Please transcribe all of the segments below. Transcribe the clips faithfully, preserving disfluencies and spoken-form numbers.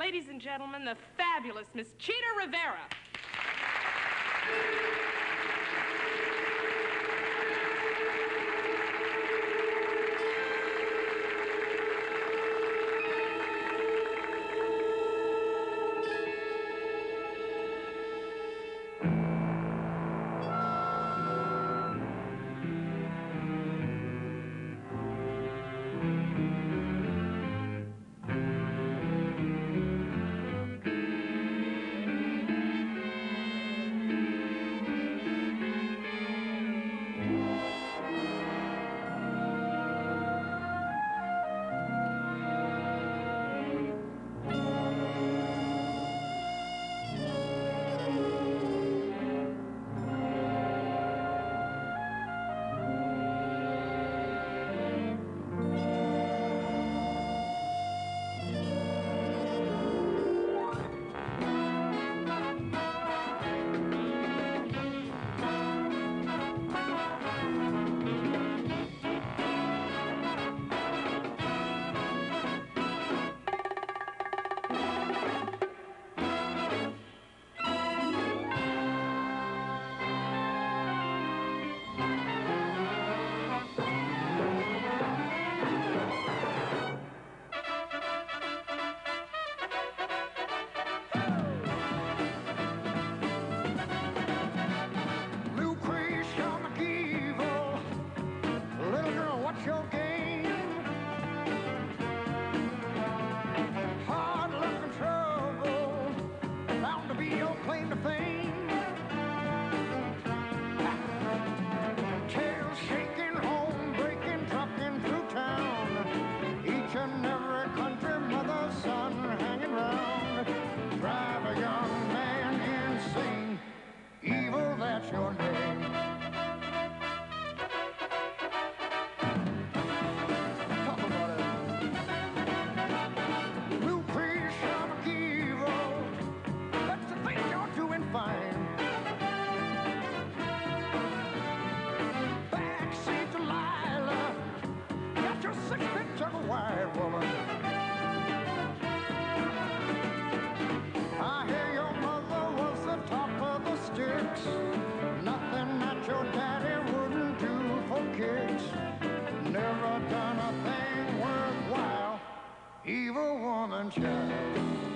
Ladies and gentlemen, the fabulous Miss Chita Rivera. Lucretia McEvil, little girl, what's your game? Hard luck and trouble, bound to be your claim to fame. Tail shaking, home breaking, trucking through town. Each and every country mother's son hanging round. Drive a young man insane. Evil, that's your name. Talk about it. Lucretia McEvil, let's think you're doing fine. Backseat Delilah, got your six-inch of a white woman. I hear your mother was the top of the sticks. Nothing that your daddy wouldn't do for kicks. Never done a thing worthwhile. Evil woman child.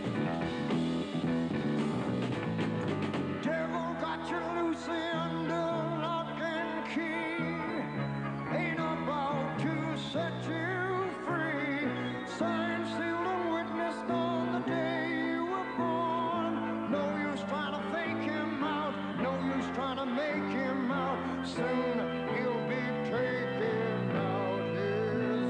Devil got you loose under lock and key. Ain't about to set you free. Signed, sealed, and witnessed on the day you were born. No use trying to fake him out. No use trying to make him out. Soon he'll be taking out his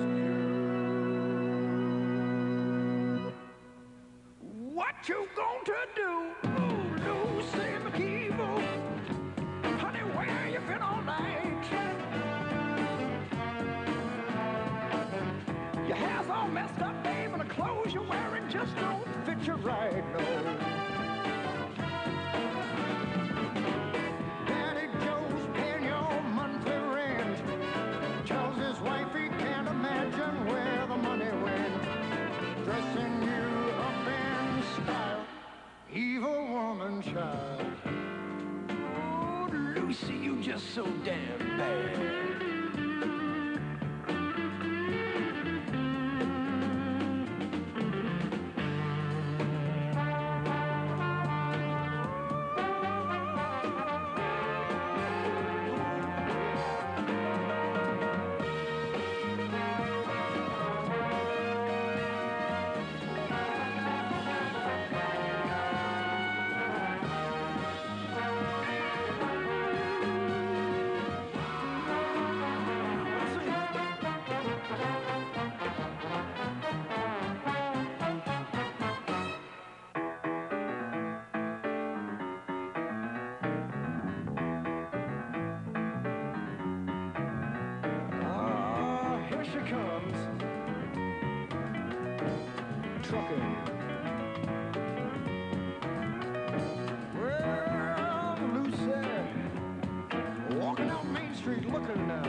due. What you going to do? Ooh, Lucy McEvil. Honey, where you been all night? Your hair's all messed up, babe, and the clothes you're wearing just don't fit you right, no. Daddy Joe's paying your monthly rent. Tells his wife he can't imagine where the money went. Dressing you up in style, evil woman child. Oh, Lucy, you just so damn bad. Trucking. Well, Lucy, walking down Main Street looking now.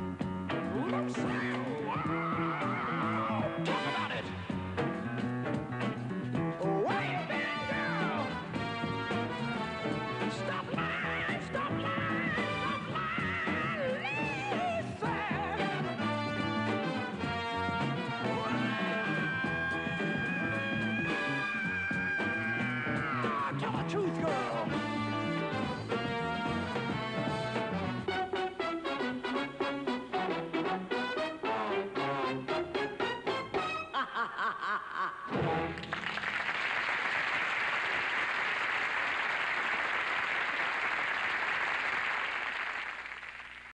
Lucy, wow! Talk about it.